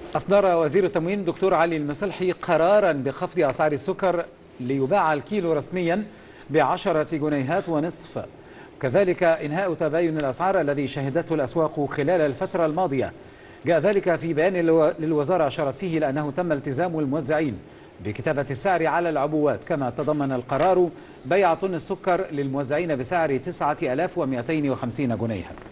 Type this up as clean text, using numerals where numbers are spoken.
أصدر وزير التموين الدكتور علي المصلحي قرارا بخفض أسعار السكر ليباع الكيلو رسميا ب10 جنيهات ونصف، كذلك إنهاء تباين الأسعار الذي شهدته الأسواق خلال الفترة الماضية. جاء ذلك في بيان للوزارة أشارت فيه إلى أنه تم التزام الموزعين بكتابة السعر على العبوات، كما تضمن القرار بيع طن السكر للموزعين بسعر 9250 جنيها.